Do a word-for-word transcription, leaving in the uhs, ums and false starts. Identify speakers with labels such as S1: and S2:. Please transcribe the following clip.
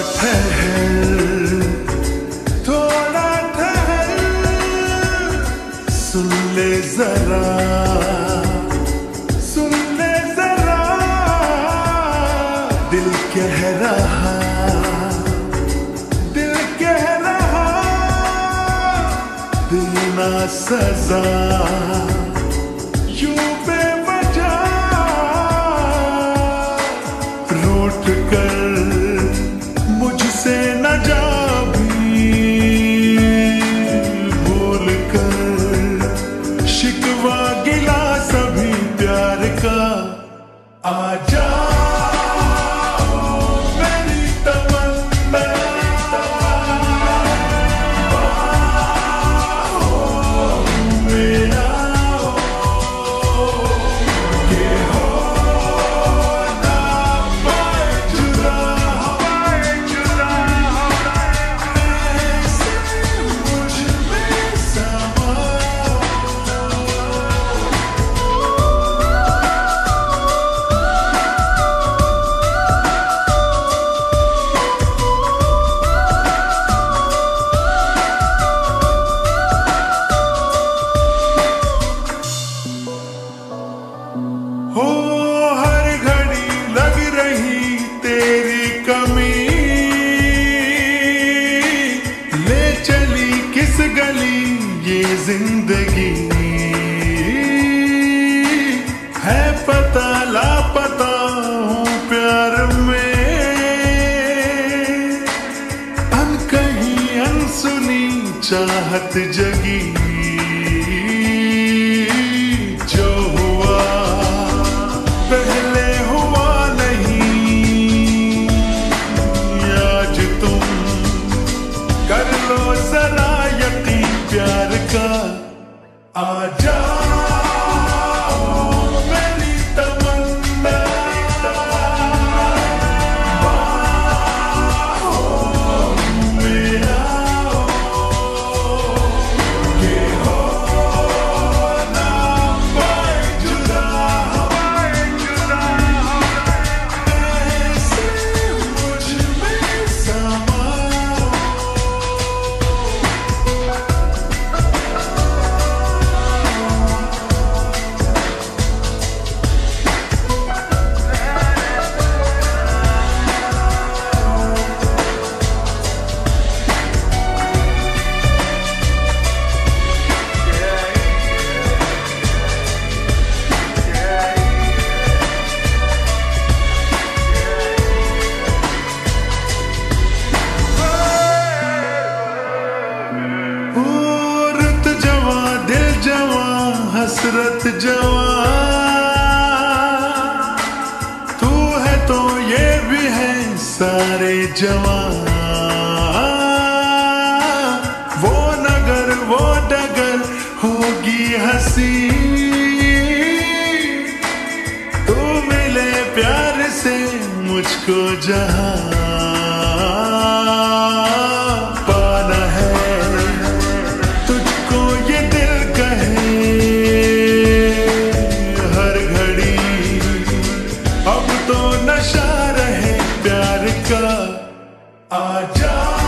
S1: ठहर, थोड़ा ठहर, सुन ले जरा, सुन ले जरा, दिल कह रहा, दिल कह रहा, दिल ना सजा, यूं बेवजह रूठ कर मुझसे न जा भी, भूल कर शिकवा गिला सभी प्यार का। आजा हो, हर घड़ी लग रही तेरी कमी, ले चली किस गली ये जिंदगी, है पता लापता हूँ प्यार में, अनकही अनसुनी चाहत जगी, जो हुआ पहले हुआ नहीं, आज तुम कर लो जरा यकीन प्यार का। आजा मेरी तमन्ना, बाहों में आओ, ये हो ना पाए जुदा, हसरत जवां, तू है तो ये भी है सारे जवां, वो नगर वो डगर होगी हंसी, तू मिले प्यार से मुझको जहां, पाना है तुझको ये दिल कहे, अब तो नशा रहे प्यार का। आजा